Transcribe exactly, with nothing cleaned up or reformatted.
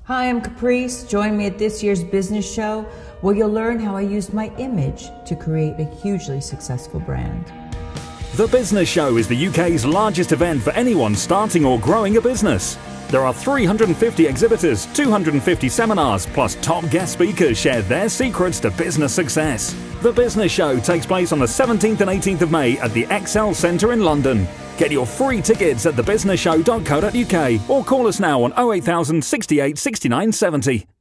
Hi, I'm Caprice. Join me at this year's business show where you'll learn how I used my image to create a hugely successful brand. The Business Show is the U K's largest event for anyone starting or growing a business. There are three hundred fifty exhibitors, two hundred fifty seminars, plus top guest speakers share their secrets to business success. The Business Show takes place on the seventeenth and eighteenth of May at the ExCeL Centre in London. Get your free tickets at the business show dot co dot U K or call us now on oh eight thousand, sixty-eight, sixty-nine, seventy.